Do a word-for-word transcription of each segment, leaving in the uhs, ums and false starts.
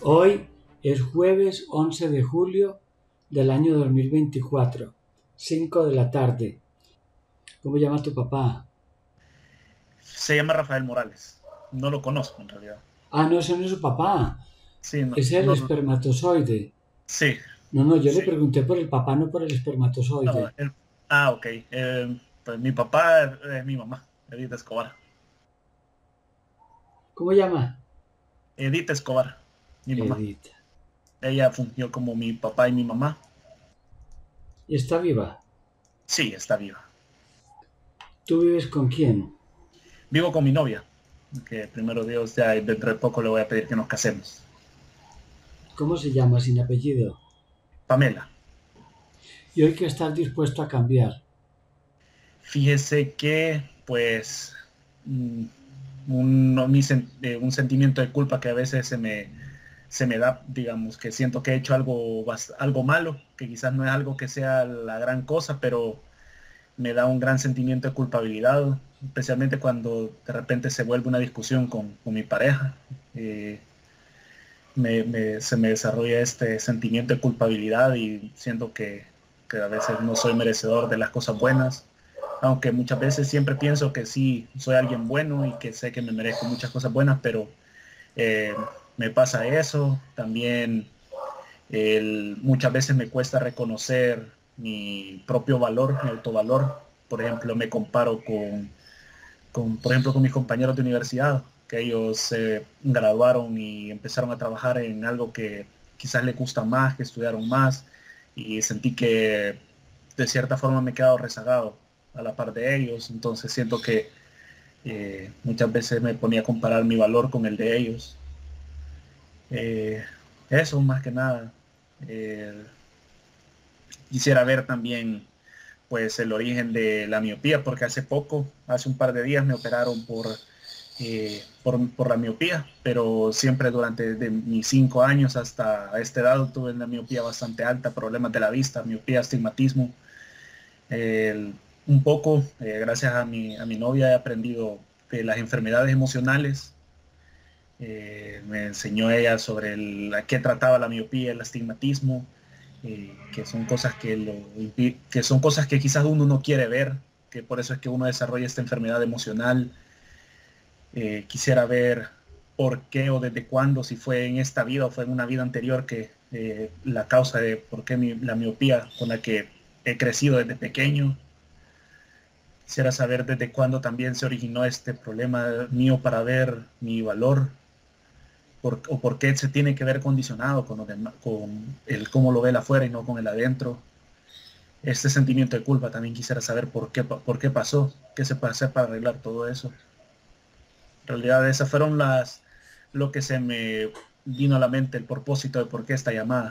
Hoy es jueves once de julio del año dos mil veinticuatro, cinco de la tarde. ¿Cómo llama tu papá? Se llama Rafael Morales. No lo conozco en realidad. Ah, no, ese no es su papá. Sí, no, Es el no, no, espermatozoide. sí, No, no, yo le sí. pregunté por el papá, no por el No, espermatozoide. el- ah, ok. Eh, pues mi papá es, es mi mamá, Edith Escobar. ¿Cómo llama? Edith Escobar, mi mamá. Edith. Ella fungió como mi papá y mi mamá. ¿Y está viva? Sí, está viva. ¿Tú vives con quién? Vivo con mi novia, que primero Dios, ya dentro de poco le voy a pedir que nos casemos. ¿Cómo se llama sin apellido? Pamela. ¿Y hoy que estás dispuesto a cambiar? Fíjese que, pues, mm, un, no, mi sen- eh, un sentimiento de culpa que a veces se me, se me da, digamos, que siento que he hecho algo, bast- algo malo, que quizás no es algo que sea la gran cosa, pero me da un gran sentimiento de culpabilidad, especialmente cuando de repente se vuelve una discusión con, con mi pareja. Eh, me, me- se me desarrolla este sentimiento de culpabilidad y siento que, que a veces no soy merecedor de las cosas buenas, aunque muchas veces siempre pienso que sí soy alguien bueno y que sé que me merezco muchas cosas buenas, pero eh, me pasa eso. También el, muchas veces me cuesta reconocer mi propio valor, mi autovalor. Por ejemplo, me comparo con, con por ejemplo, con mis compañeros de universidad, que ellos se eh, graduaron y empezaron a trabajar en algo que quizás les gusta más, que estudiaron más, y sentí que de cierta forma me he quedado rezagado a la par de ellos. Entonces siento que eh, muchas veces me ponía a comparar mi valor con el de ellos. Eh, Eso más que nada. Eh, Quisiera ver también pues el origen de la miopía, porque hace poco, hace un par de días me operaron por, eh, por, por, la miopía, pero siempre durante de mis cinco años hasta esta edad tuve una miopía bastante alta, problemas de la vista, miopía, astigmatismo. Eh, un poco, eh, gracias a mi, a mi novia he aprendido de las enfermedades emocionales. Eh, me enseñó ella sobre el, a qué trataba la miopía, el astigmatismo, eh, que son cosas que, lo, que son cosas que quizás uno no quiere ver, que por eso es que uno desarrolla esta enfermedad emocional. Eh, quisiera ver por qué o desde cuándo, si fue en esta vida o fue en una vida anterior, que eh, la causa de por qué mi, la miopía con la que he crecido desde pequeño. Quisiera saber desde cuándo también se originó este problema mío para ver mi valor, por, o por qué se tiene que ver condicionado con, demás, con el cómo lo ve el afuera y no con el adentro. Este sentimiento de culpa también quisiera saber por qué, por qué pasó, qué se puede hacer para arreglar todo eso. En realidad esas fueron las, lo que se me vino a la mente, el propósito de por qué esta llamada.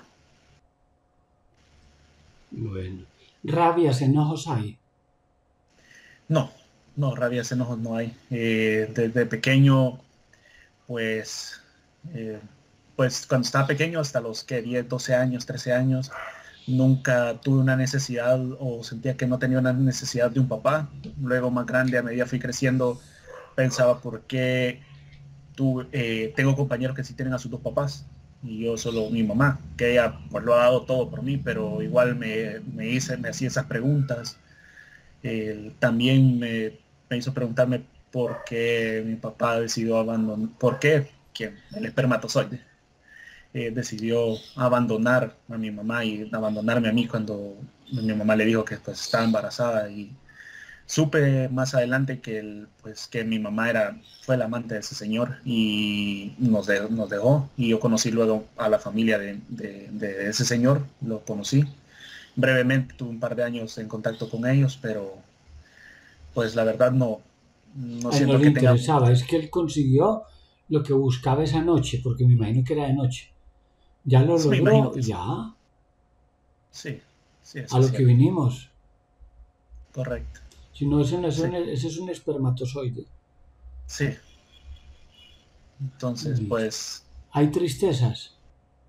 Bueno. ¿Rabias, enojos hay? No, no, rabias, enojos no hay. Eh, desde pequeño, pues, eh, pues cuando estaba pequeño, hasta los que diez, doce años, trece años, nunca tuve una necesidad o sentía que no tenía una necesidad de un papá. Luego más grande, a medida fui creciendo, pensaba por qué tuve, eh, tengo compañeros que sí tienen a sus dos papás y yo solo mi mamá, que ella pues lo ha dado todo por mí, pero igual me, me hice, me hacía esas preguntas. Eh, también me, me hizo preguntarme por qué mi papá decidió abandonar, por qué, ¿quién? El espermatozoide eh, decidió abandonar a mi mamá y abandonarme a mí cuando mi mamá le dijo que pues estaba embarazada. Y supe más adelante que el, pues que mi mamá era fue la amante de ese señor y nos, de, nos dejó, y yo conocí luego a la familia de, de, de ese señor, lo conocí brevemente, tuve un par de años en contacto con ellos, pero pues la verdad no no A él no siento le que tenga. interesaba, es que él consiguió lo que buscaba esa noche, porque me imagino que era de noche. Ya lo Me imagino logró, que sí. ya, Sí, sí, a eso es lo que cierto. vinimos. Correcto. Si no, ese, no es un, Sí, ese es un espermatozoide. sí. Entonces, Listo. pues, ¿Hay tristezas?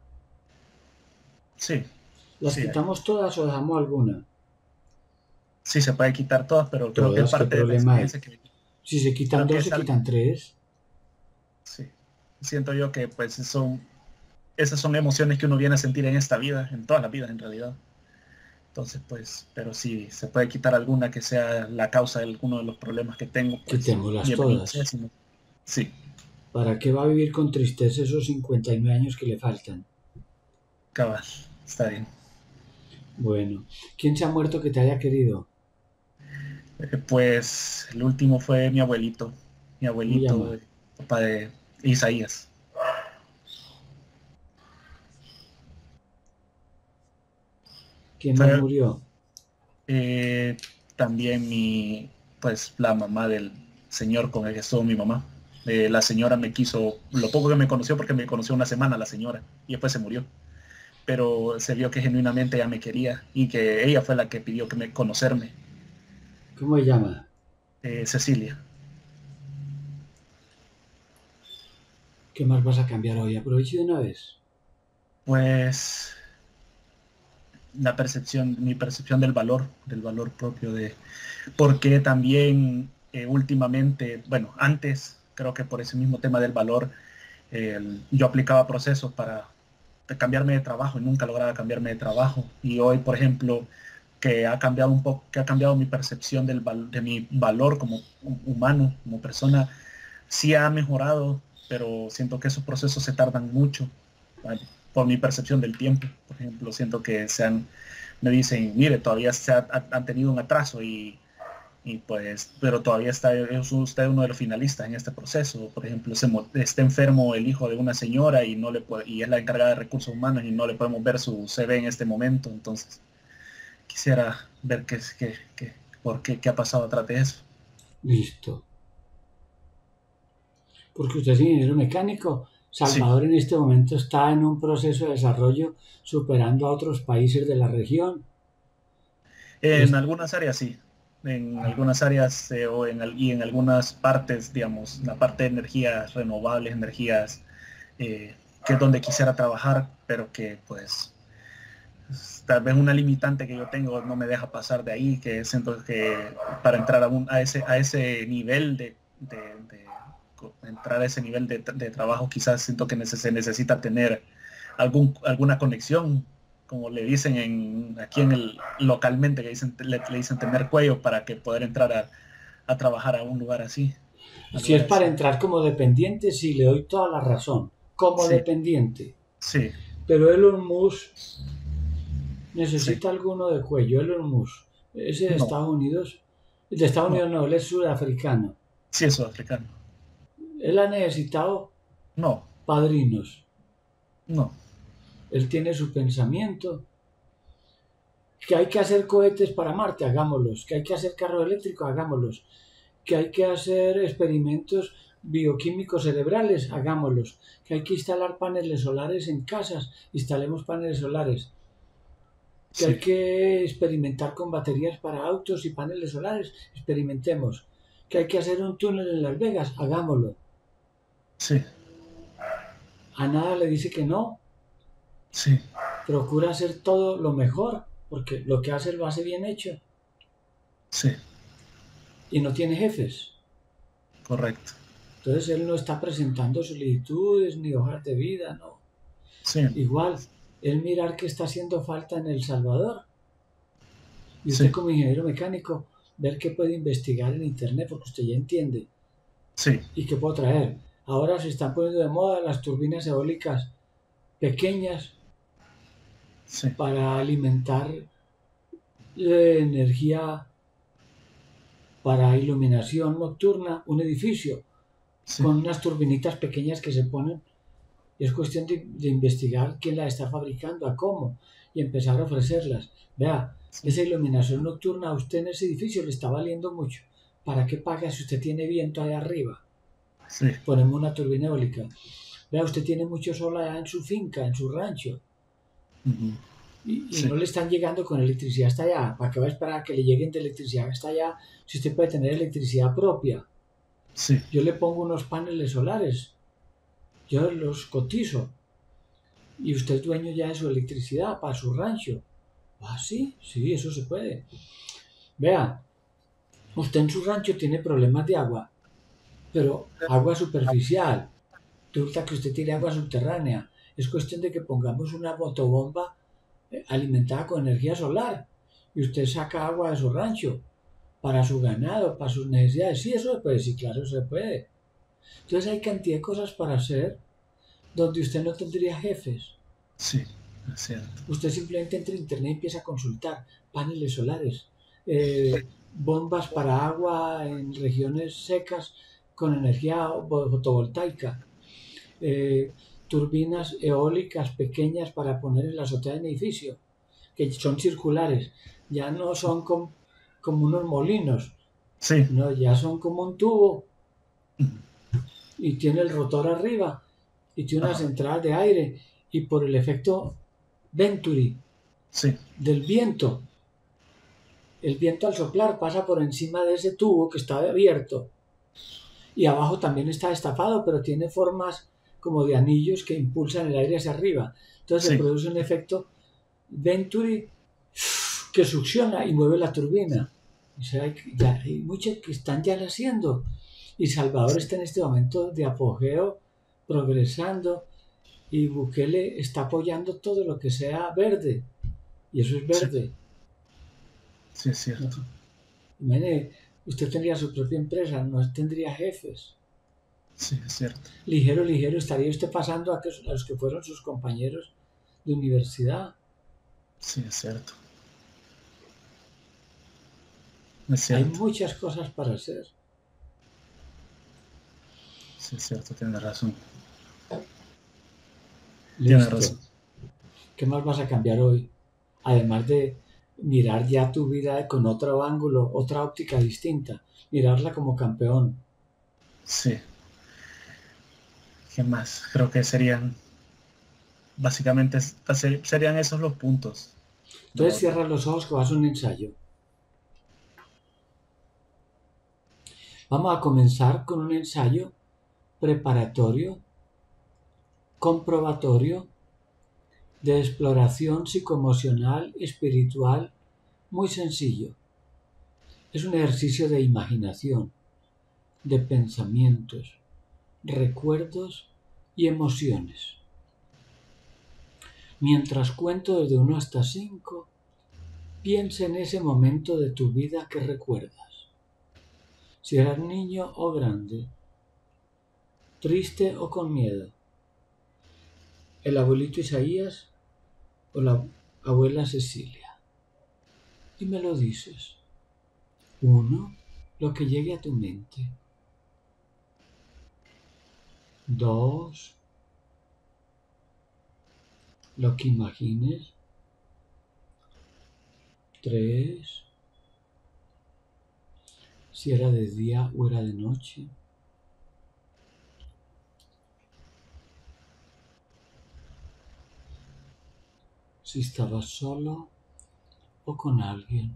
sí, ¿Las sí hay. quitamos todas o dejamos alguna? Sí se puede quitar todas, pero creo que es Todas, ¿qué parte de la problema hay? experiencia que viví. Si se quitan Creo que dos, es se algo, quitan tres. sí. Siento yo que pues son, esas son emociones que uno viene a sentir en esta vida, en todas las vidas en realidad. Entonces, pues, pero si se puede quitar alguna que sea la causa de alguno de los problemas que tengo, pues, Quitémoslas bienvenido sea. todas. Si no- Sí, ¿Para qué va a vivir con tristeza esos cincuenta y nueve años que le faltan? cabal, está bien. Bueno, ¿quién se ha muerto que te haya querido? Eh, pues, el último fue mi abuelito, mi ¿Cómo abuelito, llama? eh, papá de Isaías. ¿Quién más Fue murió? eh, también mi, pues, la mamá del señor con el que estuvo mi mamá. Eh, la señora me quiso, lo poco que me conoció, porque me conoció una semana la señora, y después se murió. Pero se vio que genuinamente ella me quería y que ella fue la que pidió que me conocerme, ¿Cómo se llama? eh, Cecilia. ¿Qué más vas a cambiar hoy? Aproveche de una vez. Pues la percepción, mi percepción del valor, del valor propio de, porque también eh, últimamente, bueno, antes creo que por ese mismo tema del valor, eh, yo aplicaba procesos para cambiarme de trabajo y nunca lograba cambiarme de trabajo. Y hoy, por ejemplo, que ha cambiado un poco, que ha cambiado mi percepción del, de mi valor como humano, como persona, sí ha mejorado, pero siento que esos procesos se tardan mucho, ¿vale? Por mi percepción del tiempo. Por ejemplo, siento que se han, me dicen, mire, todavía se ha, han tenido un atraso y, y pues, pero todavía está, es usted uno de los finalistas en este proceso. Por ejemplo, se, está enfermo el hijo de una señora y no le puede, y es la encargada de recursos humanos y no le podemos ver su C V en este momento. Entonces, quisiera ver qué, qué, qué, por qué, qué ha pasado atrás de eso. Listo. Porque usted es ingeniero mecánico. Sí, Salvador en este momento está en un proceso de desarrollo superando a otros países de la región. en Es, algunas áreas sí, en algunas áreas eh, o en, y en algunas partes, digamos, la parte de energías renovables, energías eh, que es donde quisiera trabajar, pero que pues tal vez una limitante que yo tengo no me deja pasar de ahí, que siento que para entrar a, un, a, ese, a ese nivel de, de, de entrar a ese nivel de, de trabajo, quizás siento que neces se necesita tener algún, alguna conexión, como le dicen en, aquí en el localmente, que dicen, le, le dicen tener cuello para que poder entrar a, a trabajar a un lugar así. A si es lugares para así. entrar como dependiente, sí, le doy toda la razón. Como Sí, dependiente. sí, Pero Elon Musk sí. necesita alguno de cuello. Elon Musk. Ese de No, Estados Unidos. De Estados no. Unidos no, él es sudafricano. Sí es sudafricano. Él ha necesitado No, padrinos. no. Él tiene su pensamiento. Que hay que hacer cohetes para Marte, hagámoslos. Que hay que hacer carro eléctrico, hagámoslos. Que hay que hacer experimentos bioquímicos cerebrales, hagámoslos. Que hay que instalar paneles solares en casas, instalemos paneles solares. Que hay Sí, que experimentar con baterías para autos y paneles solares, experimentemos. Que hay que hacer un túnel en Las Vegas, hagámoslo. sí, A nada le dice que no, sí, procura hacer todo lo mejor, porque lo que hace lo hace bien hecho sí, y no tiene jefes. correcto. Entonces él no está presentando solicitudes ni hojas de vida, no. Sí, Igual, él mirar qué está haciendo falta en El Salvador y usted sí, como ingeniero mecánico ver qué puede investigar en internet porque usted ya entiende sí, y qué puedo traer. Ahora se están poniendo de moda las turbinas eólicas pequeñas sí, para alimentar eh, energía para iluminación nocturna, un edificio sí, con unas turbinitas pequeñas que se ponen. Y es cuestión de, de investigar quién las está fabricando, a cómo, y empezar a ofrecerlas. Vea, sí, esa iluminación nocturna a usted en ese edificio le está valiendo mucho. ¿Para qué paga si usted tiene viento allá arriba? sí, Ponemos una turbina eólica. Vea, usted tiene mucho sol allá en su finca, en su rancho, ujú, y, y sí, no le están llegando con electricidad hasta allá. ¿Para qué va a esperar a que le lleguen de electricidad hasta allá si usted puede tener electricidad propia? sí, Yo le pongo unos paneles solares, yo los cotizo, y usted es dueño ya de su electricidad para su rancho. Ah, sí, sí, eso se puede. Vea, usted en su rancho tiene problemas de agua, pero agua superficial. Resulta que usted tiene agua subterránea. Es cuestión de que pongamos una motobomba eh, alimentada con energía solar y usted saca agua de su rancho para su ganado, para sus necesidades. Sí, eso se puede, sí, claro, se puede. Entonces hay cantidad de cosas para hacer donde usted no tendría jefes. Sí, es cierto. Usted simplemente entra a internet y empieza a consultar paneles solares, eh, bombas para agua en regiones secas con energía fotovoltaica, eh, turbinas eólicas pequeñas para poner en la azotea de un edificio, que son circulares, ya no son com, como unos molinos, Sí. no, ya son como un tubo y tiene el rotor arriba y tiene unas Ajá. entradas de aire y por el efecto Venturi Sí. del viento, el viento al soplar pasa por encima de ese tubo que está abierto y abajo también está destapado, pero tiene formas como de anillos que impulsan el aire hacia arriba. Entonces Sí. se produce un efecto Venturi que succiona y mueve la turbina. O sea, hay, ya, hay muchos que están ya haciendo. Y Salvador Sí. está en este momento de apogeo, progresando, y Bukele está apoyando todo lo que sea verde. Y eso es verde. Sí, sí es cierto. ¿No? Imagine, usted tendría su propia empresa, no tendría jefes. Sí, es cierto. Ligero, ligero estaría usted pasando a, que, a los que fueron sus compañeros de universidad. Sí, es cierto. Es cierto. Hay muchas cosas para hacer. Sí, es cierto, tiene razón. Listo. Tiene razón. ¿Qué más vas a cambiar hoy? Además de mirar ya tu vida con otro ángulo, otra óptica distinta, mirarla como campeón. Sí. ¿Qué más? Creo que serían, básicamente, serían esos los puntos. Entonces No, cierra los ojos que vas a un ensayo. Vamos a comenzar con un ensayo preparatorio, comprobatorio, de exploración psicoemocional, espiritual, muy sencillo. Es un ejercicio de imaginación, de pensamientos, recuerdos y emociones. Mientras cuento desde uno hasta cinco, piensa en ese momento de tu vida que recuerdas. Si eras niño o grande, triste o con miedo, el abuelito Isaías o la abuela Cecilia. Y me lo dices. Uno, lo que llegue a tu mente. Dos, lo que imagines. Tres, si era de día o era de noche. Si estabas solo o con alguien.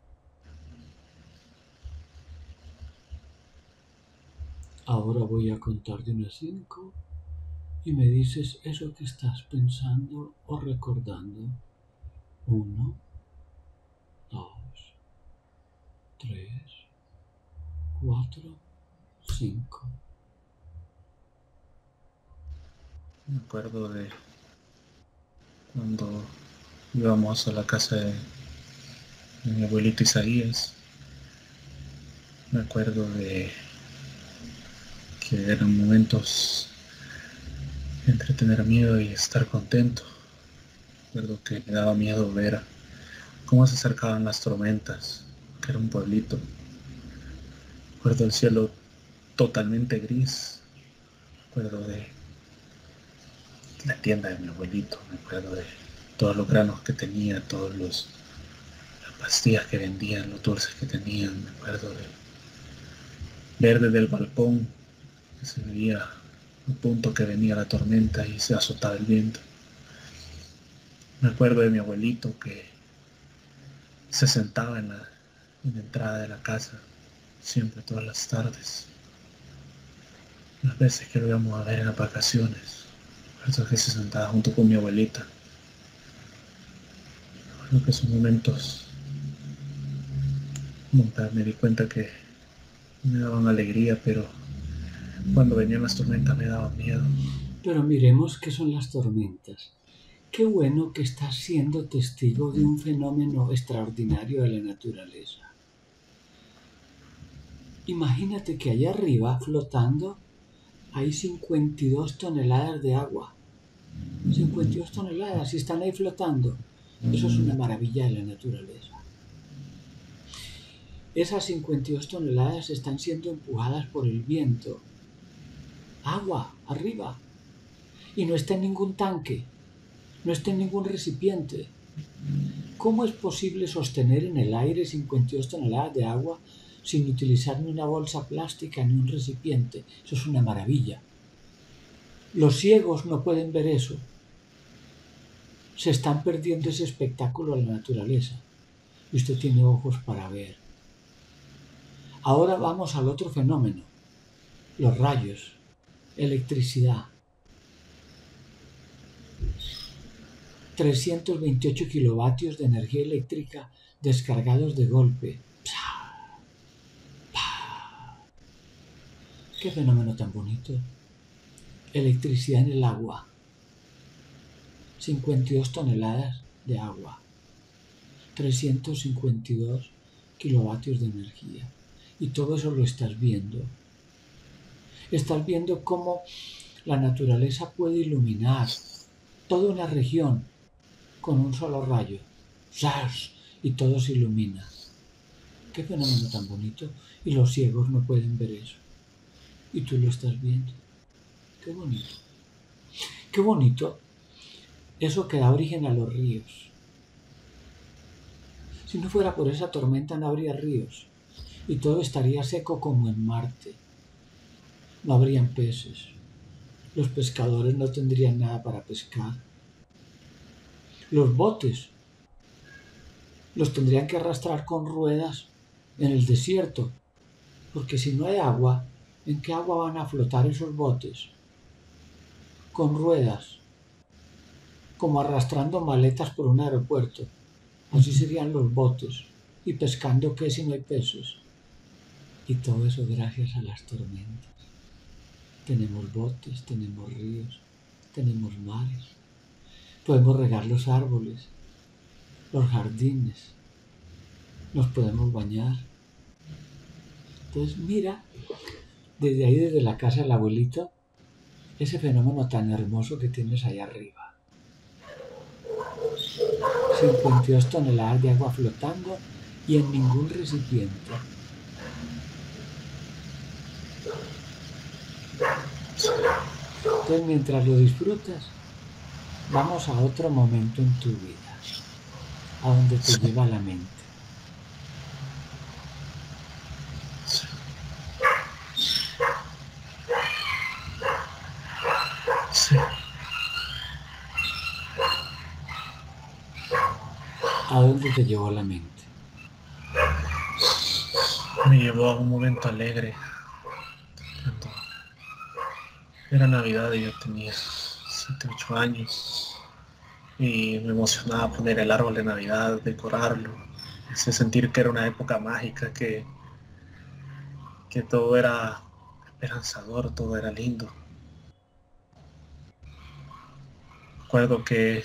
Ahora voy a contar de uno a cinco y me dices eso que estás pensando o recordando. Uno, dos, tres, cuatro, cinco. me acuerdo de cuando íbamos a la casa de, de mi abuelito Isaías. Me acuerdo de que eran momentos entre tener miedo y estar contento. Recuerdo que me daba miedo ver cómo se acercaban las tormentas, que era un pueblito. Recuerdo el cielo totalmente gris. Recuerdo de la tienda de mi abuelito. Me acuerdo de todos los granos que tenía, todos los las pastillas que vendían, los dulces que tenían. Me acuerdo de ver desde el balcón que se veía el punto que venía la tormenta y se azotaba el viento. Me acuerdo de mi abuelito que se sentaba en la, en la entrada de la casa, siempre todas las tardes. Las veces que lo íbamos a ver en las vacaciones, recuerdo que se sentaba junto con mi abuelita. Creo que esos momentos nunca me di cuenta que me daban alegría, pero cuando venían las tormentas me daban miedo. Pero miremos qué son las tormentas. Qué bueno que estás siendo testigo de un fenómeno extraordinario de la naturaleza. Imagínate que allá arriba, flotando, hay cincuenta y dos toneladas de agua. cincuenta y dos toneladas y están ahí flotando. Eso es una maravilla de la naturaleza. Esas cincuenta y dos toneladas están siendo empujadas por el viento. Agua, arriba. Y no está en ningún tanque, no está en ningún recipiente. ¿Cómo es posible sostener en el aire cincuenta y dos toneladas de agua sin utilizar ni una bolsa plástica ni un recipiente? Eso es una maravilla. Los ciegos no pueden ver eso. Se están perdiendo ese espectáculo de la naturaleza. Y usted tiene ojos para ver. Ahora vamos al otro fenómeno. Los rayos. Electricidad. trescientos veintiocho kilovatios de energía eléctrica descargados de golpe. ¡Qué fenómeno tan bonito! Electricidad en el agua. cincuenta y dos toneladas de agua. trescientos cincuenta y dos kilovatios de energía. Y todo eso lo estás viendo. Estás viendo cómo la naturaleza puede iluminar toda una región con un solo rayo. ¡Zas! Y todo se ilumina. ¡Qué fenómeno tan bonito! Y los ciegos no pueden ver eso. Y tú lo estás viendo. ¡Qué bonito! ¡Qué bonito! Eso que da origen a los ríos. Si no fuera por esa tormenta no habría ríos. Y todo estaría seco como en Marte. No habrían peces. Los pescadores no tendrían nada para pescar. Los botes los tendrían que arrastrar con ruedas en el desierto, porque si no hay agua, ¿en qué agua van a flotar esos botes? Con ruedas, como arrastrando maletas por un aeropuerto. Así serían los botes. ¿Y pescando qué si no hay peces? Y todo eso gracias a las tormentas. Tenemos botes, tenemos ríos, tenemos mares. Podemos regar los árboles, los jardines, nos podemos bañar. Entonces mira, desde ahí, desde la casa del abuelito, ese fenómeno tan hermoso que tienes ahí arriba. cincuenta y dos toneladas de agua flotando y en ningún recipiente. Entonces mientras lo disfrutas, vamos a otro momento en tu vida, a donde te lleva la mente. ¿A dónde te llevó la mente? Me llevó a un momento alegre. Era Navidad y yo tenía siete, ocho años. Y me emocionaba poner el árbol de Navidad, decorarlo. Ese sentir que era una época mágica, que, que todo era esperanzador, todo era lindo. Recuerdo que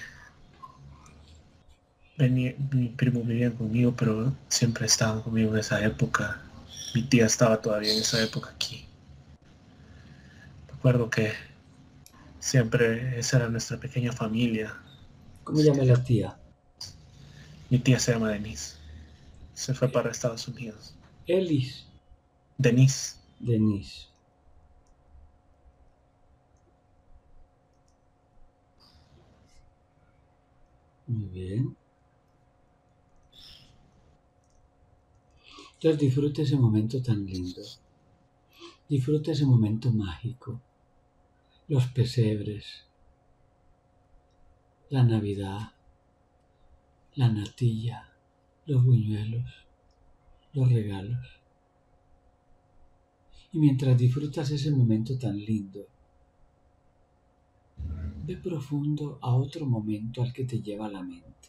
venía, mi primo vivía conmigo, pero siempre estaba conmigo en esa época. Mi tía estaba todavía en esa época aquí. Recuerdo que siempre esa era nuestra pequeña familia. ¿Cómo llama la tía? Mi tía se llama Denise. Se fue para Estados Unidos. Elis. Denise. Denise. Muy bien. Entonces disfruta ese momento tan lindo. Disfruta ese momento mágico. Los pesebres. La Navidad. La natilla. Los buñuelos. Los regalos. Y mientras disfrutas ese momento tan lindo, ve profundo a otro momento al que te lleva la mente.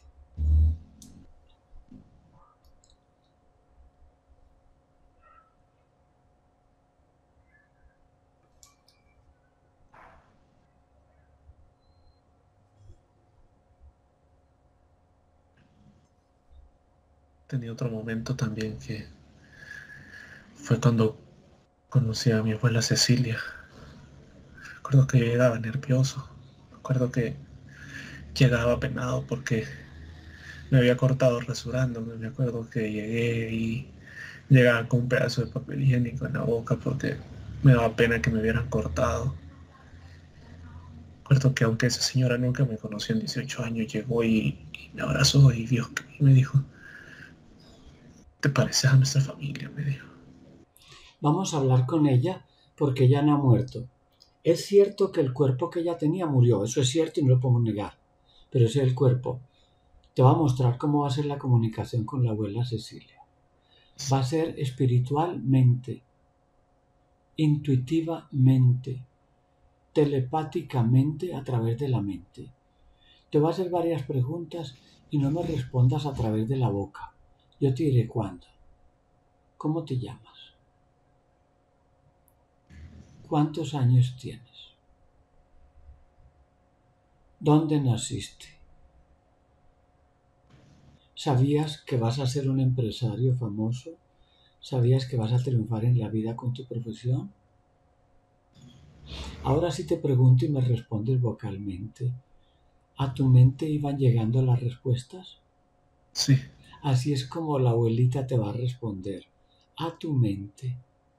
tenía otro momento también que fue cuando conocí a mi abuela Cecilia. Recuerdo que llegaba nervioso. Recuerdo que llegaba penado porque me había cortado rasurándome. Me acuerdo que llegué y llegaba con un pedazo de papel higiénico en la boca porque me daba pena que me hubieran cortado. Recuerdo que aunque esa señora nunca me conoció en dieciocho años, llegó y, y me abrazó y, vio, y me dijo, ¿te pareces a nuestra familia? Me dijo. Vamos a hablar con ella porque ella no ha muerto. Es cierto que el cuerpo que ella tenía murió, eso es cierto y no lo podemos negar, pero ese es el cuerpo. Te va a mostrar cómo va a ser la comunicación con la abuela Cecilia. Va a ser espiritualmente, intuitivamente, telepáticamente a través de la mente. Te va a hacer varias preguntas y no me respondas a través de la boca. Yo te diré cuándo. ¿Cómo te llamas? ¿Cuántos años tienes? ¿Dónde naciste? ¿Sabías que vas a ser un empresario famoso? ¿Sabías que vas a triunfar en la vida con tu profesión? Ahora sí te pregunto y me respondes vocalmente. ¿A tu mente iban llegando las respuestas? Sí. Así es como la abuelita te va a responder. A tu mente.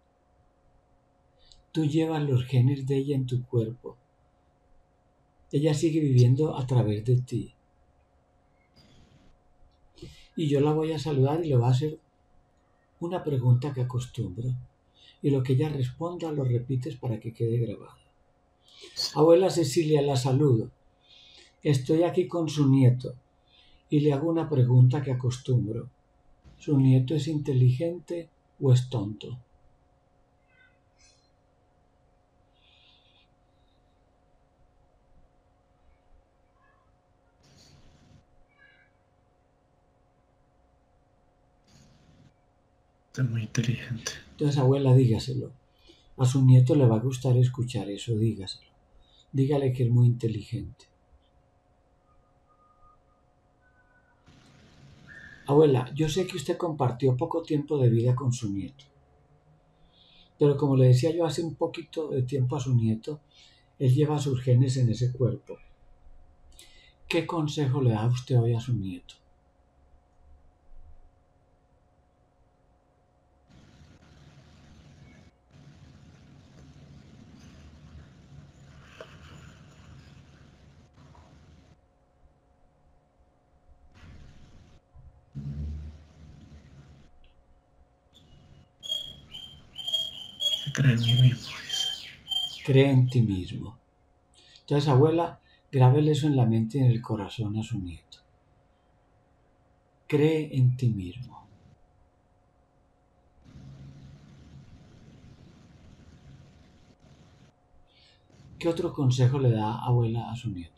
Tú llevas los genes de ella en tu cuerpo. Ella sigue viviendo a través de ti. Y yo la voy a saludar y le voy a hacer una pregunta que acostumbro. Y lo que ella responda lo repites para que quede grabado. Abuela Cecilia, la saludo. Estoy aquí con su nieto y le hago una pregunta que acostumbro. ¿Su nieto es inteligente o es tonto? Es muy inteligente. Entonces, abuela, dígaselo. A su nieto le va a gustar escuchar eso, dígaselo. Dígale que es muy inteligente. Abuela, yo sé que usted compartió poco tiempo de vida con su nieto. Pero como le decía yo hace un poquito de tiempo a su nieto, él lleva sus genes en ese cuerpo. ¿Qué consejo le da usted hoy a su nieto? Que cree en mí mismo, dice. Cree en ti mismo. Entonces, abuela, grábele eso en la mente y en el corazón a su nieto. Cree en ti mismo. ¿Qué otro consejo le da abuela a su nieto?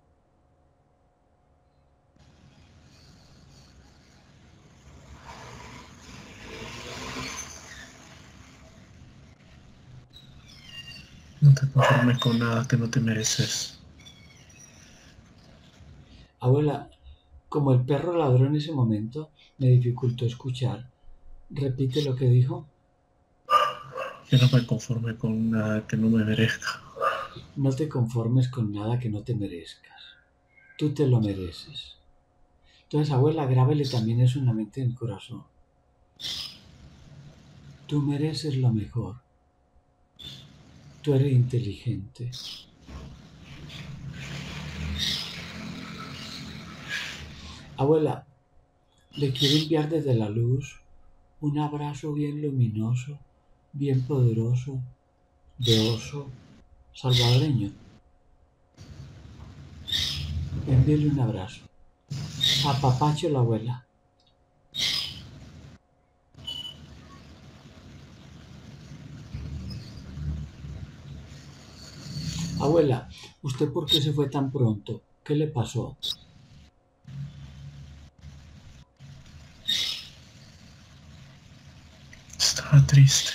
No te conformes con nada que no te mereces. Abuela, como el perro ladró en ese momento, me dificultó escuchar. Repite lo que dijo. Yo no me conforme con nada que no me merezca. No te conformes con nada que no te merezcas. Tú te lo mereces. Entonces, abuela, grábele también eso en la mente y en el corazón. Tú mereces lo mejor. Tú eres inteligente. Abuela, le quiero enviar desde la luz un abrazo bien luminoso, bien poderoso, de oso salvadoreño. Envíele un abrazo. Apapacho la abuela. Abuela, ¿usted por qué se fue tan pronto? ¿Qué le pasó? Estaba triste.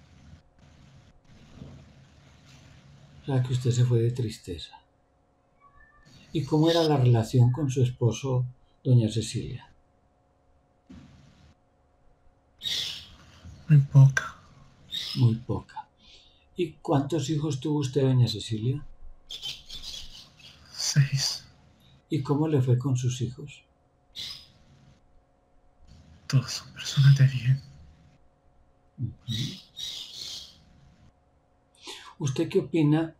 O sea, que usted se fue de tristeza. ¿Y cómo era la relación con su esposo, doña Cecilia? Muy poca. Muy poca. ¿Y cuántos hijos tuvo usted, doña Cecilia? Seis. ¿Y cómo le fue con sus hijos? Todos son personas de bien. Uh-huh. ¿Usted qué opina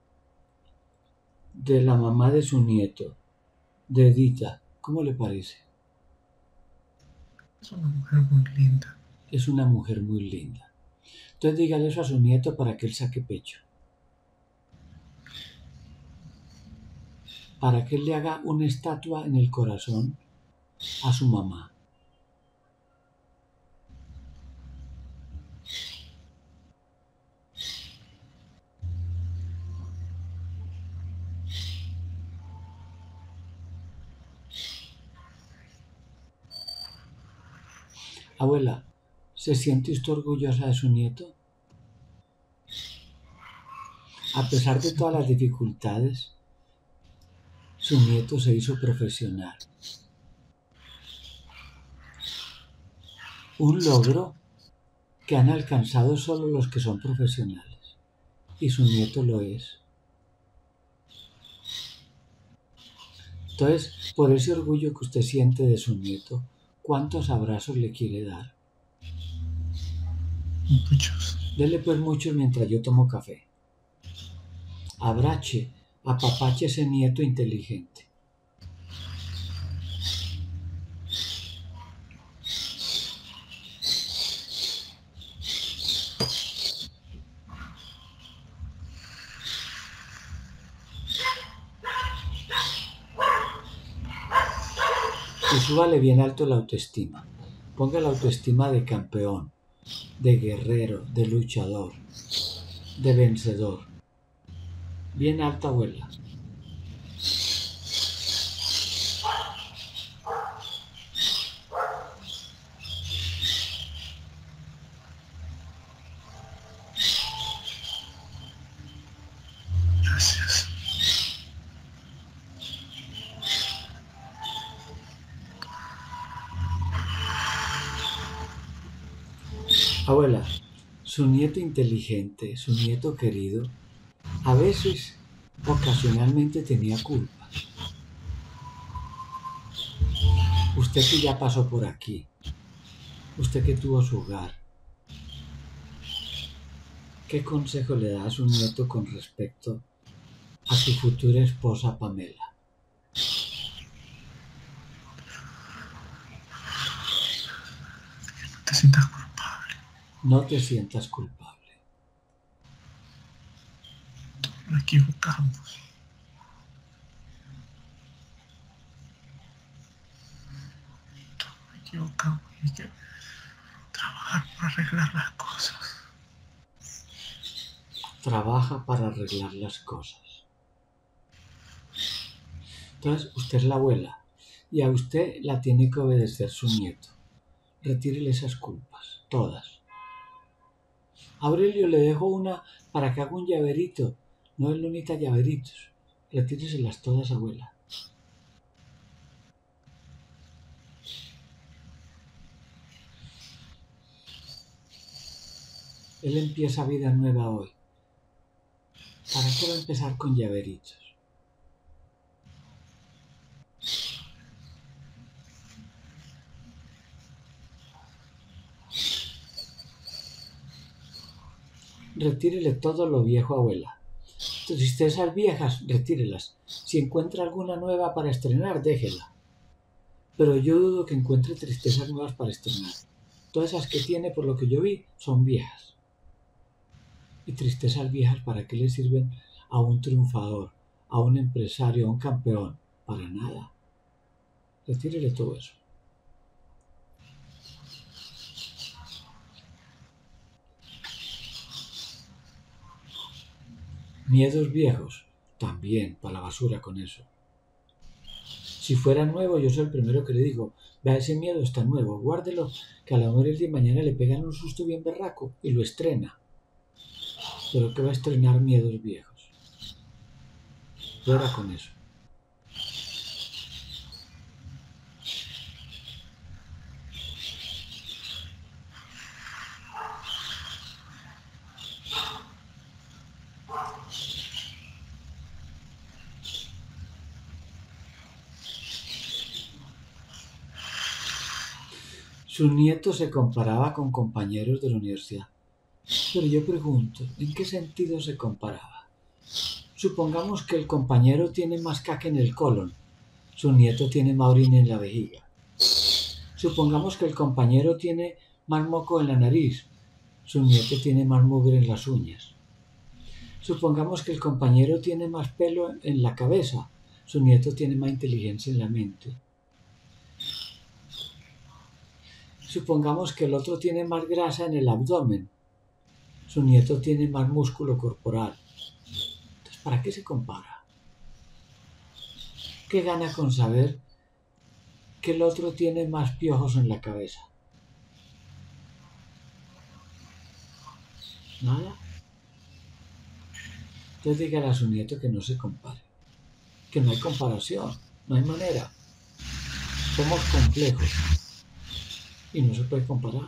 de la mamá de su nieto, de Edita? ¿Cómo le parece? Es una mujer muy linda. Es una mujer muy linda. Entonces dígale eso a su nieto para que él saque pecho. Para que él le haga una estatua en el corazón a su mamá. Abuela, ¿se siente usted orgullosa de su nieto? A pesar de todas las dificultades, su nieto se hizo profesional. Un logro que han alcanzado solo los que son profesionales. Y su nieto lo es. Entonces, por ese orgullo que usted siente de su nieto, ¿cuántos abrazos le quiere dar? Muchos. Dele pues muchos mientras yo tomo café. Abrache, apapache ese nieto inteligente. Y súbale bien alto la autoestima. Ponga la autoestima de campeón, de guerrero, de luchador, de vencedor. Bien alta, abuela. Gracias. Abuela, su nieto inteligente, su nieto querido, a veces, ocasionalmente tenía culpa. Usted que ya pasó por aquí, usted que tuvo su hogar, ¿qué consejo le da a su nieto con respecto a su futura esposa Pamela? No te sientas culpable. No te sientas culpable. Nos equivocamos. Nos equivocamos y hay que trabajar para arreglar las cosas. Trabaja para arreglar las cosas. Entonces, usted es la abuela y a usted la tiene que obedecer su nieto. Retírele esas culpas, todas. Aurelio, le dejo una para que haga un llaverito. No él no necesita llaveritos. Retíreselas todas, abuela. Él empieza vida nueva hoy. ¿Para qué va a empezar con llaveritos? Retírele todo lo viejo, abuela. Tristezas viejas, retírelas. Si encuentra alguna nueva para estrenar, déjela. Pero yo dudo que encuentre tristezas nuevas para estrenar. Todas esas que tiene, por lo que yo vi, son viejas. Y tristezas viejas, ¿para qué le sirven a un triunfador, a un empresario, a un campeón? Para nada. Retírele todo eso. Miedos viejos, también, para la basura con eso. Si fuera nuevo, yo soy el primero que le digo, vea, ese miedo está nuevo, guárdelo, que a lo mejor el día de mañana le pegan un susto bien berraco y lo estrena. Pero que va a estrenar miedos viejos. Fuera con eso. Su nieto se comparaba con compañeros de la universidad. Pero yo pregunto, ¿en qué sentido se comparaba? Supongamos que el compañero tiene más caca en el colon, su nieto tiene más orina en la vejiga. Supongamos que el compañero tiene más moco en la nariz, su nieto tiene más mugre en las uñas. Supongamos que el compañero tiene más pelo en la cabeza, su nieto tiene más inteligencia en la mente. Supongamos que el otro tiene más grasa en el abdomen, su nieto tiene más músculo corporal. Entonces, ¿para qué se compara? ¿Qué gana con saber que el otro tiene más piojos en la cabeza? Nada. Entonces dígale a su nieto que no se compare, que no hay comparación, no hay manera. Somos complejos y no se puede comparar.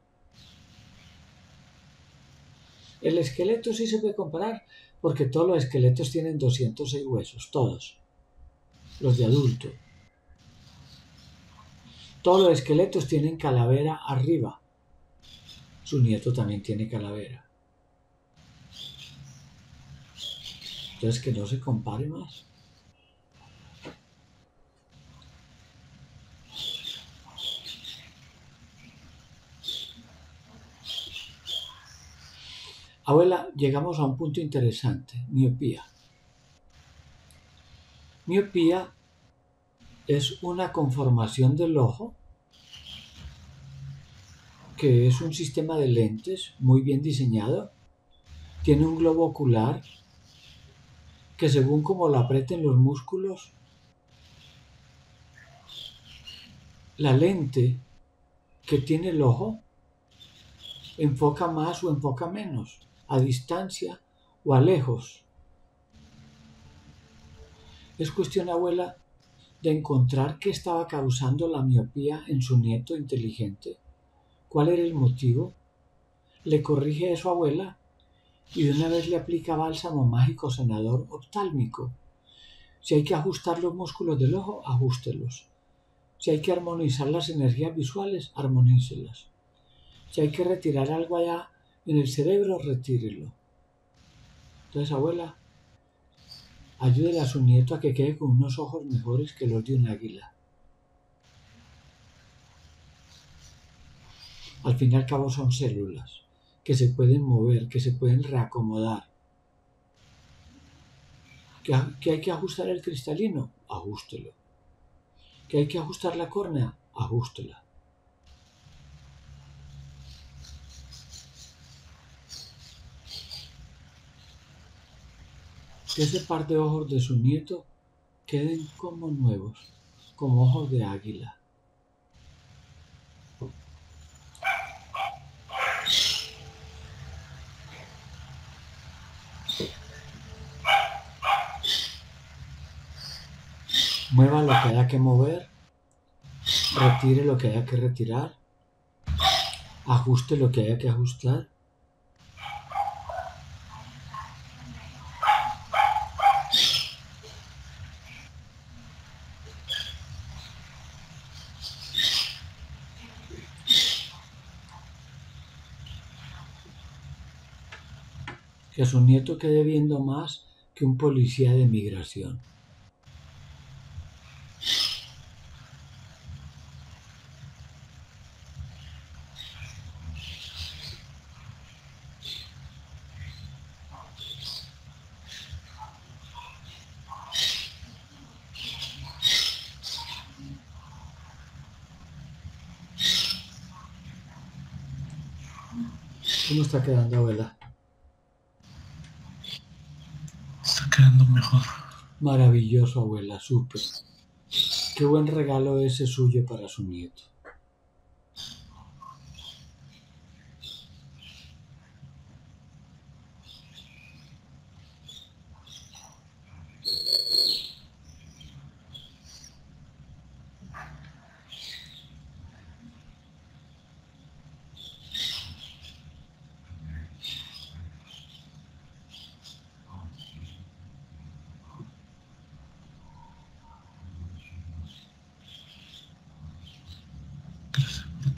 El esqueleto sí se puede comparar porque todos los esqueletos tienen doscientos seis huesos, todos, los de adulto. Todos los esqueletos tienen calavera arriba. Su nieto también tiene calavera. Entonces que no se compare más. Abuela, llegamos a un punto interesante, miopía. Miopía es una conformación del ojo que es un sistema de lentes muy bien diseñado. Tiene un globo ocular que según como lo aprieten los músculos, la lente que tiene el ojo enfoca más o enfoca menos, a distancia o a lejos. Es cuestión, abuela, de encontrar qué estaba causando la miopía en su nieto inteligente. ¿Cuál era el motivo? Le corrige eso, abuela, y de una vez le aplica bálsamo mágico sanador oftálmico. Si hay que ajustar los músculos del ojo, ajustelos. Si hay que armonizar las energías visuales, armonícelas. Si hay que retirar algo allá en el cerebro, retírelo. Entonces, abuela, ayúdele a su nieto a que quede con unos ojos mejores que los de un águila. Al fin y al cabo son células que se pueden mover, que se pueden reacomodar. ¿Que, que hay que ajustar el cristalino? Ajústelo. ¿Que hay que ajustar la córnea? Ajústela. Que ese par de ojos de su nieto queden como nuevos, como ojos de águila. Mueva lo que haya que mover, retire lo que haya que retirar, ajuste lo que haya que ajustar. Que a su nieto quede viendo más que un policía de migración. ¿Cómo está quedando, abuela? Está quedando mejor. Maravilloso, abuela, súper. Qué buen regalo ese suyo para su nieto.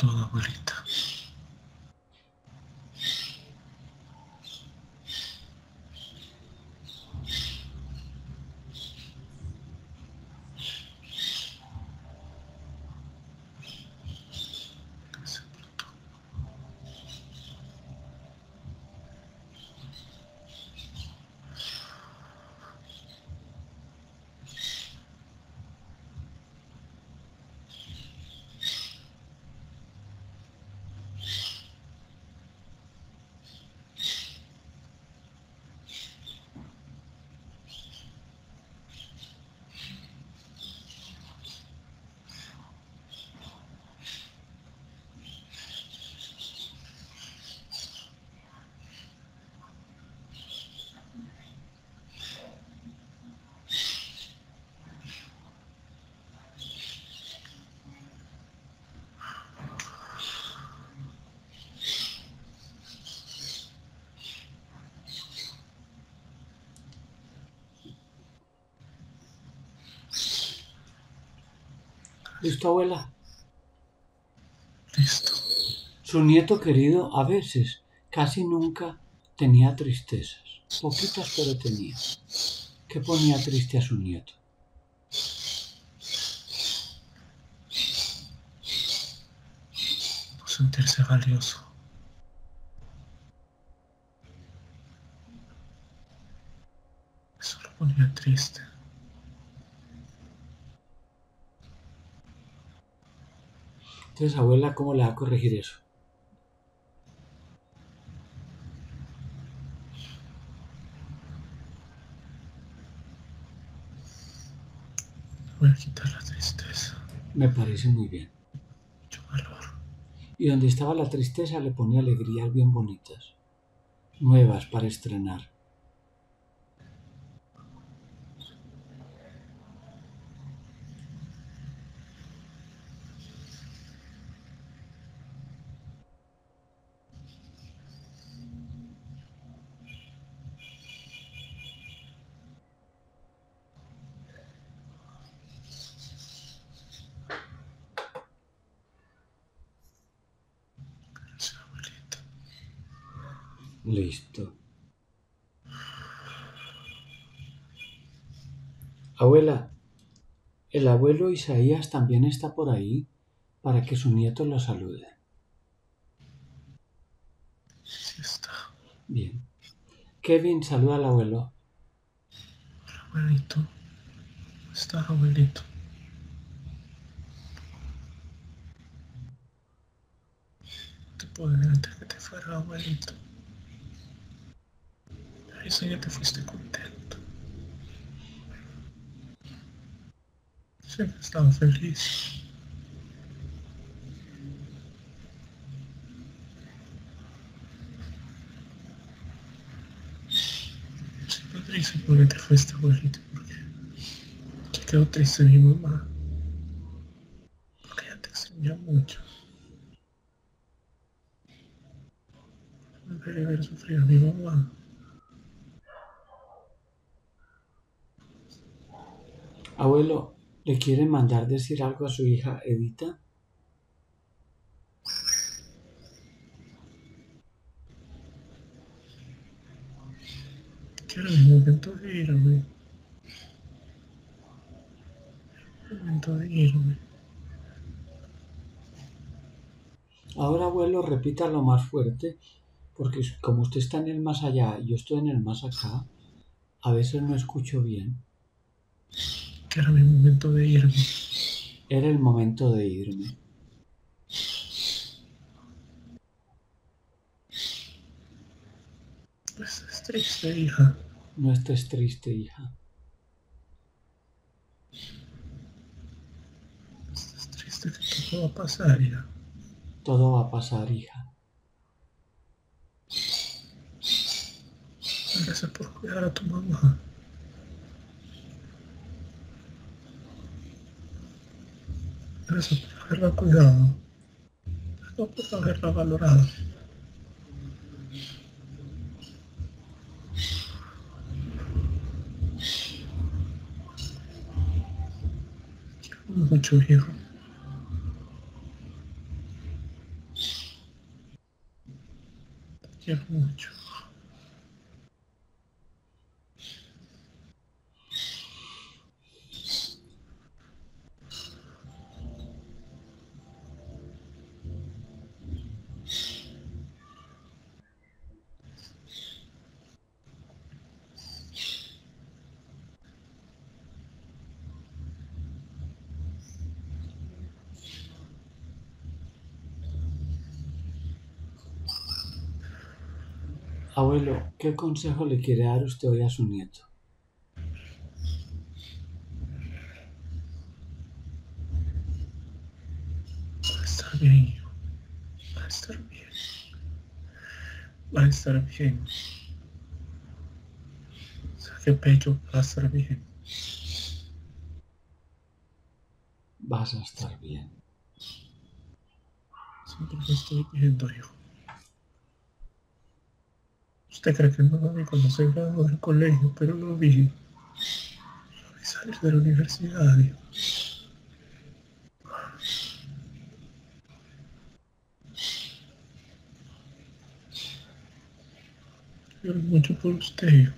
todo, abuelita. ¿Listo, abuela? Listo. Su nieto querido a veces, casi nunca, tenía tristezas. Poquitas, pero tenía. ¿Qué ponía triste a su nieto? No sentirse valioso. Eso lo ponía triste. Entonces, abuela, ¿cómo le va a corregir eso? Voy a quitar la tristeza. Me parece muy bien. Mucho valor. Y donde estaba la tristeza le ponía alegrías bien bonitas, nuevas para estrenar. Gracias, abuelita. Listo. Abuela, el abuelo Isaías también está por ahí para que su nieto lo salude. Sí está. Bien. Kevin, saluda al abuelo. Hola, abuelito. ¿Cómo estás, abuelito? Te puedo ver antes que te fuera, abuelito. Eso ya te fuiste contento. Siempre estaba feliz. Siempre triste porque te fuiste, abuelito. Porque se quedó triste mi mamá. Porque ella te extrañó mucho. No quería ver sufrir a mi mamá. Abuelo, ¿le quiere mandar decir algo a su hija Edita? Quiero el momento de irme. El momento de irme. Ahora, abuelo, repítalo más fuerte, porque como usted está en el más allá y yo estoy en el más acá, a veces no escucho bien. Que era mi momento de irme. Era el momento de irme. Pues es triste, hija. No estés triste, hija. Es triste que todo va a pasar, hija. Todo va a pasar, hija. Gracias por cuidar a tu mamá. Gracias por haberla cuidado. Gracias por haberla valorado. Quiero mucho, hijo. quiero mucho. Abuelo, ¿qué consejo le quiere dar usted hoy a su nieto? Va a estar bien, hijo. Va a estar bien. Va a estar bien. Saque pecho, va a estar bien. Vas a estar bien. Siempre lo estoy viendo, hijo. Usted cree que no lo vi cuando se graduó del colegio, pero lo vi. Lo vi salir de la universidad, hijo. Quiero mucho por usted, hijo.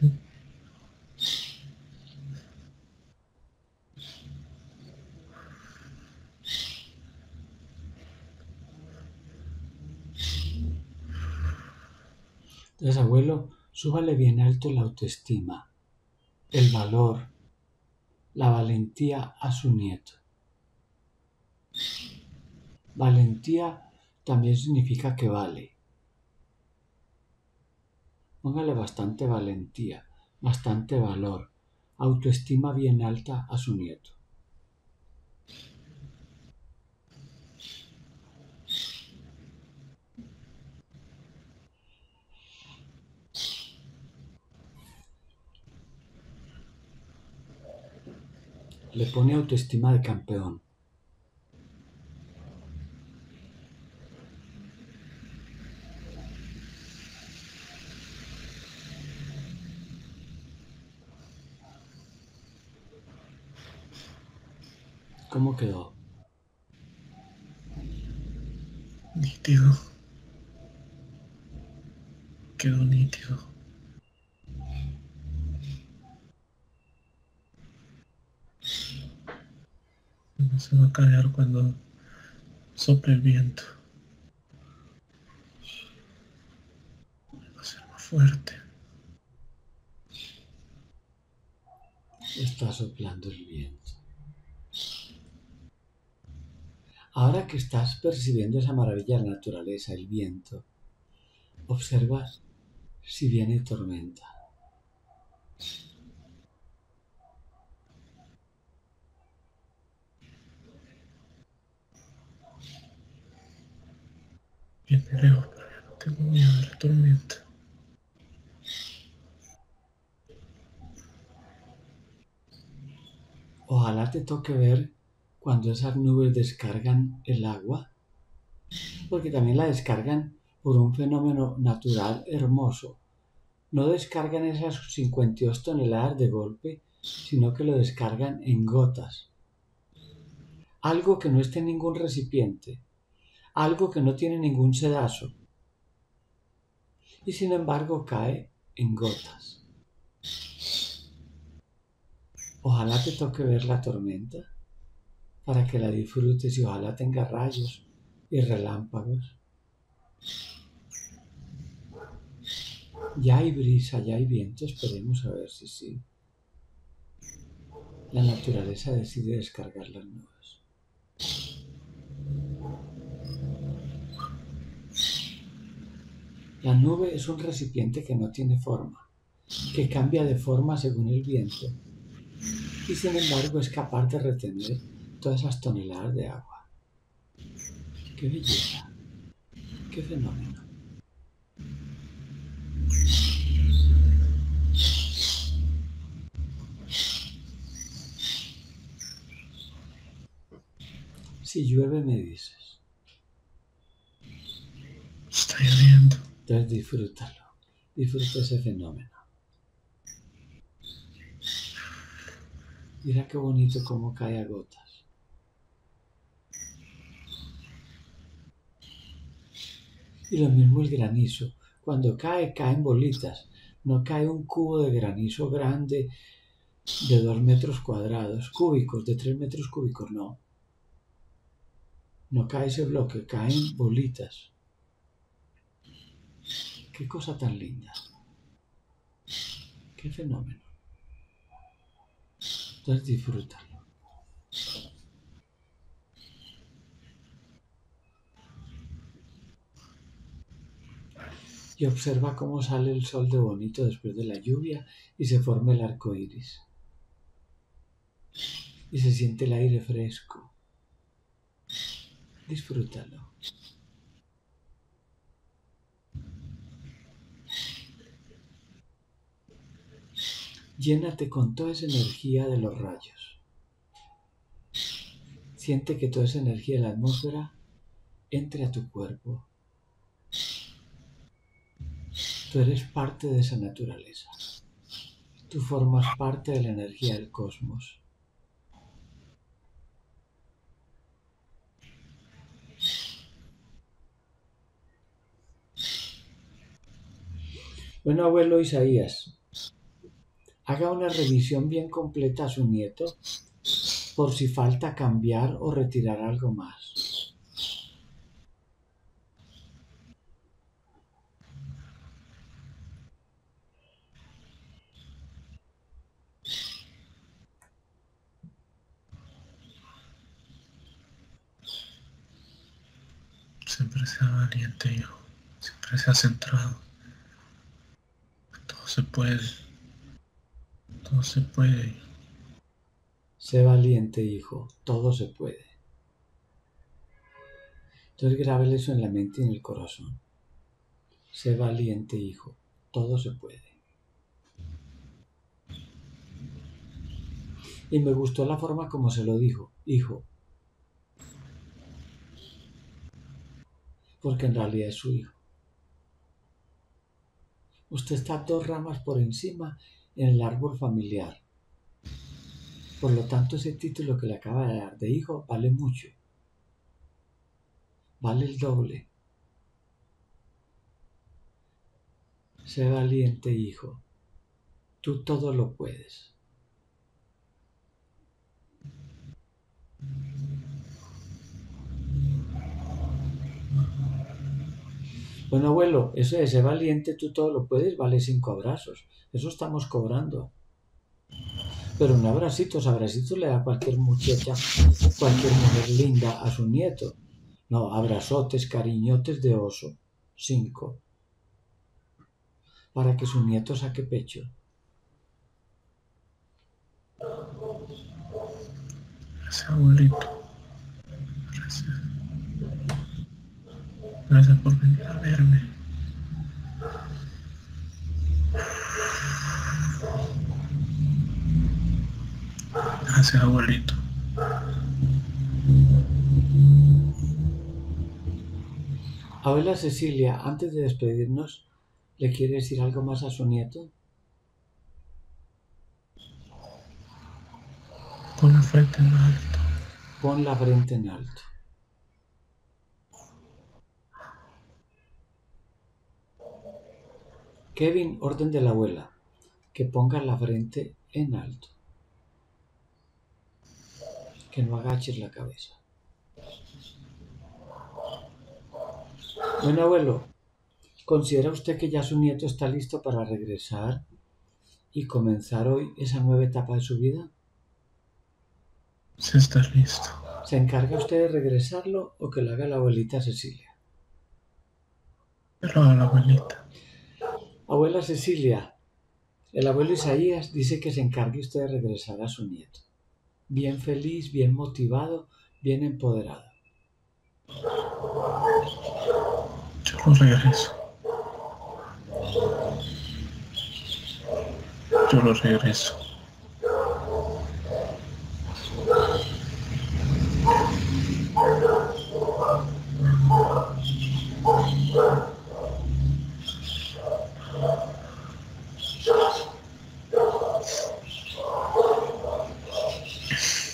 Entonces, abuelo, súbale bien alto la autoestima, el valor, la valentía a su nieto. Valentía también significa que vale. Póngale bastante valentía, bastante valor, autoestima bien alta a su nieto. Le pone autoestima de campeón. ¿Cómo quedó? Nítido. Quedó nítido. No se va a caer cuando sople el viento. Va a ser más fuerte. Está soplando el viento. Ahora que estás percibiendo esa maravilla de la naturaleza, el viento, observa si viene tormenta. Viene lejos, pero yo no tengo miedo de la tormenta. Ojalá te toque ver cuando esas nubes descargan el agua, porque también la descargan por un fenómeno natural hermoso. No descargan esas cincuenta y dos toneladas de golpe, sino que lo descargan en gotas. Algo que no esté en ningún recipiente, algo que no tiene ningún sedazo, y sin embargo cae en gotas. Ojalá te toque ver la tormenta para que la disfrutes y ojalá tenga rayos y relámpagos. Ya hay brisa, ya hay viento, esperemos a ver si sí. La naturaleza decide descargar las nubes. La nube es un recipiente que no tiene forma, que cambia de forma según el viento y sin embargo es capaz de retener todas esas toneladas de agua. ¡Qué belleza! ¡Qué fenómeno! Si llueve me dices. Está lloviendo. Entonces disfrútalo, disfruta ese fenómeno. Mira qué bonito cómo cae a gotas. Y lo mismo el granizo. Cuando cae, caen bolitas. No cae un cubo de granizo grande de dos metros cuadrados, cúbicos, de tres metros cúbicos, no. No cae ese bloque, caen bolitas. Qué cosa tan linda. Qué fenómeno. Entonces disfrútalo. Y observa cómo sale el sol de bonito después de la lluvia y se forma el arco iris. Y se siente el aire fresco. Disfrútalo. Llénate con toda esa energía de los rayos. Siente que toda esa energía de la atmósfera entre a tu cuerpo. Tú eres parte de esa naturaleza. Tú formas parte de la energía del cosmos. Bueno, abuelo Isaías, haga una revisión bien completa a su nieto por si falta cambiar o retirar algo más. Siempre sea valiente, hijo. Siempre sea centrado. Todo se puede. Todo se puede. Sé valiente, hijo. Todo se puede. Entonces grábele eso en la mente y en el corazón. Sé valiente, hijo. Todo se puede. Y me gustó la forma como se lo dijo. Hijo. Porque en realidad es su hijo. Usted está dos ramas por encima en el árbol familiar. Por lo tanto, ese título que le acaba de dar de hijo vale mucho. Vale el doble. Sé valiente, hijo. Tú todo lo puedes. Bueno, abuelo, eso de ser valiente, tú todo lo puedes, vale cinco abrazos. Eso estamos cobrando. Pero un abracito, abracitos le da cualquier muchacha, cualquier mujer linda a su nieto. No, abrazotes, cariñotes de oso. Cinco. Para que su nieto saque pecho. Gracias, abuelito. Gracias. Gracias por venir a verme. Gracias, abuelito. Abuela Cecilia, antes de despedirnos, ¿le quiere decir algo más a su nieto? Pon la frente en alto. Pon la frente en alto. Kevin, orden de la abuela, que ponga la frente en alto. Que no agaches la cabeza. Bueno, abuelo, ¿considera usted que ya su nieto está listo para regresar y comenzar hoy esa nueva etapa de su vida? Sí, está listo. ¿Se encarga usted de regresarlo o que lo haga la abuelita Cecilia? Que lo haga la abuelita. Abuela Cecilia, el abuelo Isaías dice que se encargue usted de regresar a su nieto. Bien feliz, bien motivado, bien empoderado. Yo lo regreso. Yo lo regreso.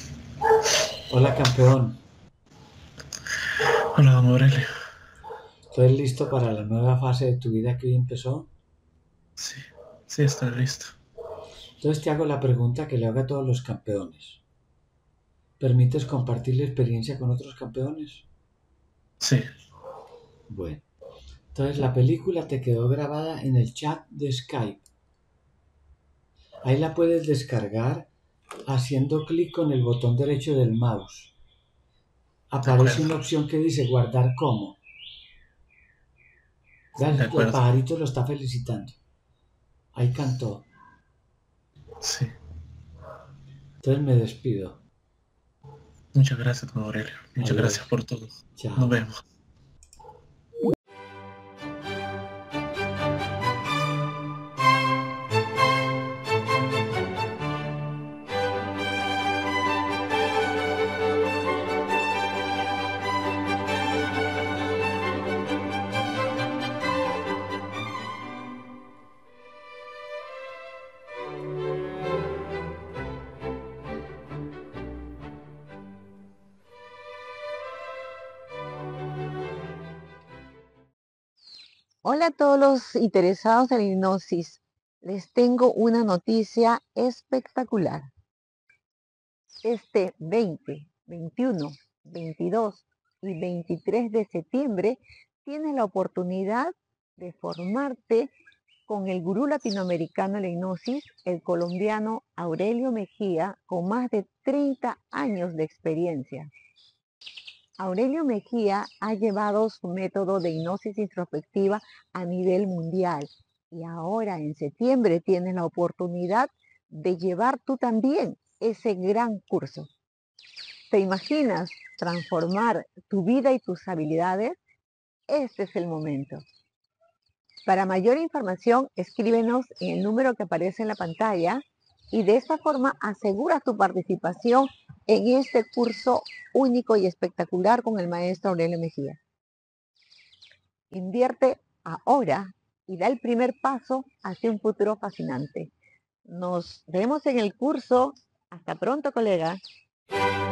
Hola, campeón. Hola, don Aurelio. ¿Estás listo para la nueva fase de tu vida que hoy empezó? Sí, sí, estoy listo. Entonces te hago la pregunta que le hago a todos los campeones. ¿Permites compartir la experiencia con otros campeones? Sí, Bueno, entonces la película te quedó grabada en el chat de Skype. Ahí la puedes descargar haciendo clic con el botón derecho del mouse. de Aparece acuerdo, una opción que dice guardar como. de ¿Ves? El acuerdo. pajarito lo está felicitando. Ahí cantó. Sí, Entonces me despido. muchas gracias, don Aurelio. Muchas Adiós. gracias por todo. Nos Chao. vemos. Hola a todos los interesados en la hipnosis. Les tengo una noticia espectacular. Este veinte, veintiuno, veintidós y veintitrés de septiembre tienes la oportunidad de formarte con el gurú latinoamericano de la hipnosis, el colombiano Aurelio Mejía, con más de treinta años de experiencia. Aurelio Mejía ha llevado su método de hipnosis introspectiva a nivel mundial y ahora en septiembre tienes la oportunidad de llevar tú también ese gran curso. ¿Te imaginas transformar tu vida y tus habilidades? Este es el momento. Para mayor información, escríbenos en el número que aparece en la pantalla y de esta forma aseguras tu participación en este curso único y espectacular con el maestro Aurelio Mejía. Invierte ahora y da el primer paso hacia un futuro fascinante. Nos vemos en el curso. Hasta pronto, colega.